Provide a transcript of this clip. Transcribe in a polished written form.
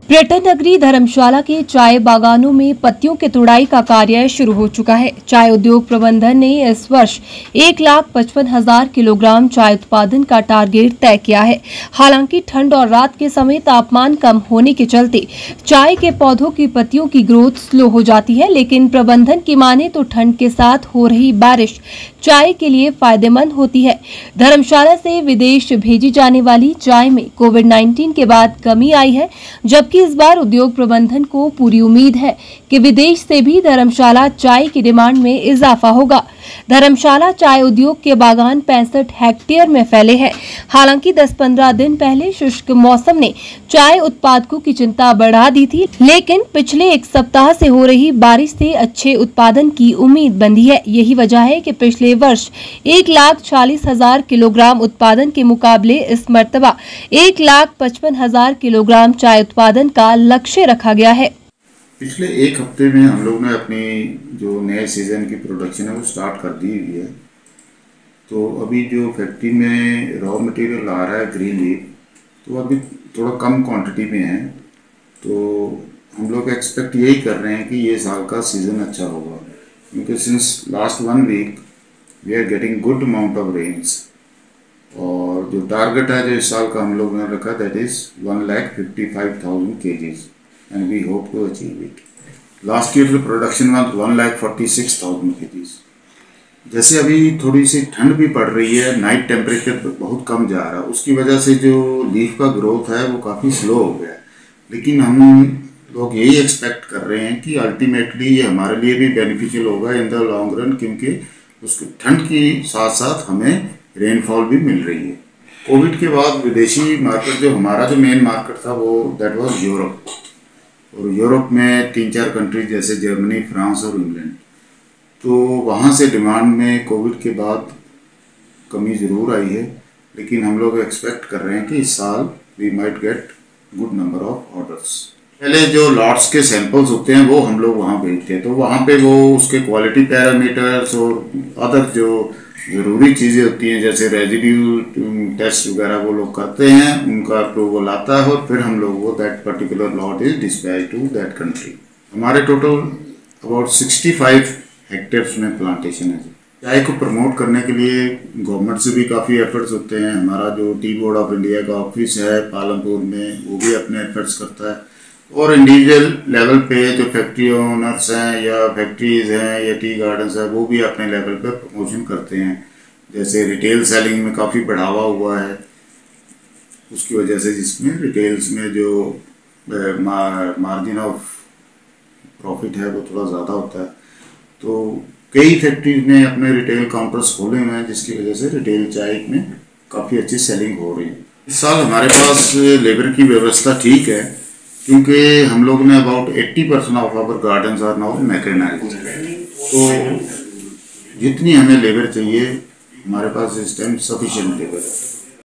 पर्यटन नगरी धर्मशाला के चाय बागानों में पत्तियों के तुड़ाई का कार्य शुरू हो चुका है। चाय उद्योग प्रबंधन ने इस वर्ष 1,55,000 किलोग्राम चाय उत्पादन का टारगेट तय किया है। हालांकि ठंड और रात के समय तापमान कम होने के चलते चाय के पौधों की पत्तियों की ग्रोथ स्लो हो जाती है, लेकिन प्रबंधन की माने तो ठंड के साथ हो रही बारिश चाय के लिए फायदेमंद होती है। धर्मशाला से विदेश भेजी जाने वाली चाय में कोविड-19 के बाद कमी आई है, जबकि इस बार उद्योग प्रबंधन को पूरी उम्मीद है कि विदेश से भी धर्मशाला चाय की डिमांड में इजाफा होगा। धर्मशाला चाय उद्योग के बागान 65 हेक्टेयर में फैले हैं। हालांकि 10-15 दिन पहले शुष्क मौसम ने चाय उत्पादकों की चिंता बढ़ा दी थी, लेकिन पिछले एक सप्ताह से हो रही बारिश से अच्छे उत्पादन की उम्मीद बंधी है। यही वजह है कि पिछले वर्ष 1,40,000 किलोग्राम उत्पादन के मुकाबले इस मर्तबा 1,55,000 किलोग्राम चाय उत्पादन का लक्ष्य रखा गया है। पिछले एक हफ्ते में हम लोग ने अपनी जो नए सीज़न की प्रोडक्शन है वो स्टार्ट कर दी हुई है। तो अभी जो फैक्ट्री में रॉ मटेरियल आ रहा है ग्रीन लीफ, तो अभी थोड़ा कम क्वांटिटी में है। तो हम लोग एक्सपेक्ट यही कर रहे हैं कि ये साल का सीज़न अच्छा होगा, क्योंकि since last 1 week we are getting good amount of rains. और जो टारगेट है जो इस साल का हम लोग ने रखा, that is 1,55,000 kgs and we hope to achieve it. Last year the production was 1,46,000 kgs. जैसे अभी थोड़ी सी ठंड भी पड़ रही है, नाइट टेम्परेचर बहुत कम जा रहा है, उसकी वजह से जो लीफ का ग्रोथ है वो काफ़ी स्लो हो गया है। लेकिन हम लोग यही एक्सपेक्ट कर रहे हैं कि अल्टीमेटली ये हमारे लिए भी बेनिफिशियल होगा इन द लॉन्ग रन, क्योंकि उसकी ठंड के साथ साथ हमें रेनफॉल भी मिल रही है। कोविड के बाद विदेशी मार्केट, जो हमारा जो मेन मार्केट था वो दैट वाज यूरोप, और यूरोप में 3-4 कंट्रीज जैसे जर्मनी, फ्रांस और इंग्लैंड, तो वहाँ से डिमांड में कोविड के बाद कमी ज़रूर आई है। लेकिन हम लोग एक्सपेक्ट कर रहे हैं कि इस साल we might get good number of orders. पहले जो लॉट्स के सैंपल्स होते हैं वो हम लोग वहाँ भेजते हैं, तो वहाँ पे वो उसके क्वालिटी पैरामीटर्स और अदर जो ज़रूरी चीज़ें होती हैं जैसे रेजिड्यू टेस्ट वगैरह वो लोग करते हैं, उनका अप्रूवल आता है और फिर हम लोग वो that particular lot is dispatch to that country. हमारे टोटल अबाउट 65 हेक्टेयर्स में प्लांटेशन है। चाय को प्रमोट करने के लिए गवर्नमेंट से भी काफ़ी एफर्ट्स होते हैं। हमारा जो टी बोर्ड ऑफ इंडिया का ऑफिस है पालमपुर में, वो भी अपने एफर्ट्स करता है, और इंडिविजुअल लेवल पे जो फैक्ट्री ओनर्स हैं या फैक्ट्रीज हैं या टी गार्डन्स हैं वो भी अपने लेवल पे प्रमोशन करते हैं। जैसे रिटेल सेलिंग में काफ़ी बढ़ावा हुआ है, उसकी वजह से जिसमें रिटेल्स में जो मार्जिन ऑफ प्रॉफिट है वो थोड़ा ज़्यादा होता है। तो कई फैक्ट्रीज ने अपने रिटेल काउंटर्स खोले हुए हैं, जिसकी वजह से रिटेल चाय में काफ़ी अच्छी सेलिंग हो रही है। इस साल हमारे पास लेबर की व्यवस्था ठीक है, क्योंकि हम लोग ने about 80% of our gardens are now mechanised. तो जितनी हमें लेबर चाहिए हमारे पास इस टाइम सफिशिएंट लेबर है।